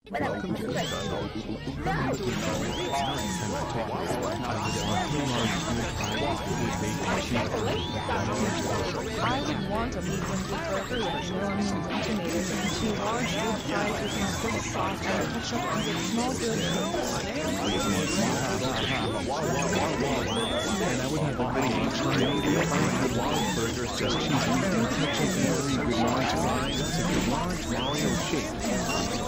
Welcome to the channel. I would want a medium beef burger with more onions and tomatoes and 2 large good fries with some good sauce and ketchup and with small good And I would have a big wild burgers, just cheese and ketchup and 3 good large fries, and a large Mario shake.